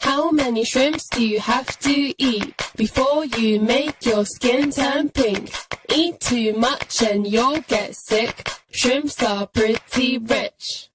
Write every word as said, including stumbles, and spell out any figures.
How many shrimps do you have to eat before you make your skin turn pink? Eat too much and you'll get sick. Shrimps are pretty rich.